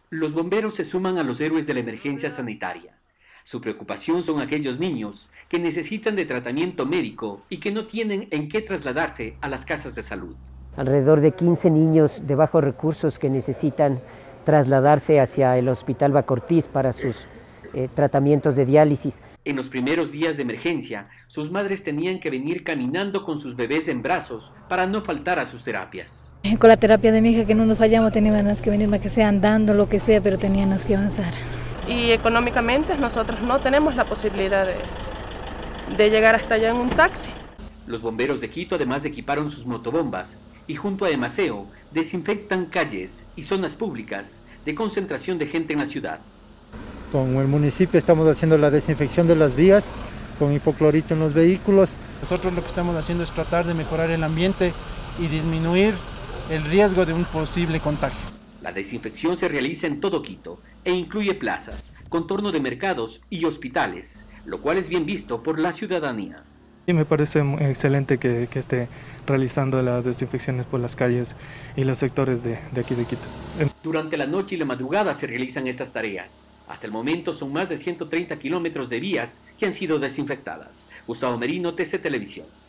Los bomberos se suman a los héroes de la emergencia sanitaria. Su preocupación son aquellos niños que necesitan de tratamiento médico y que no tienen en qué trasladarse a las casas de salud. Alrededor de 15 niños de bajos recursos que necesitan trasladarse hacia el Hospital Bacortiz para sus tratamientos de diálisis. En los primeros días de emergencia, sus madres tenían que venir caminando con sus bebés en brazos para no faltar a sus terapias. Con la terapia de mi hija, que no nos fallamos, teníamos que venir, más que sea andando, lo que sea, pero teníamos que avanzar. Y económicamente nosotros no tenemos la posibilidad de llegar hasta allá en un taxi. Los bomberos de Quito además equiparon sus motobombas y junto a Emaseo desinfectan calles y zonas públicas de concentración de gente en la ciudad. Con el municipio estamos haciendo la desinfección de las vías con hipoclorito en los vehículos. Nosotros lo que estamos haciendo es tratar de mejorar el ambiente y disminuir el riesgo de un posible contagio. La desinfección se realiza en todo Quito e incluye plazas, contorno de mercados y hospitales, lo cual es bien visto por la ciudadanía. Y me parece excelente que esté realizando las desinfecciones por las calles y los sectores de aquí de Quito. Durante la noche y la madrugada se realizan estas tareas. Hasta el momento son más de 130 kilómetros de vías que han sido desinfectadas. Gustavo Merino, TC Televisión.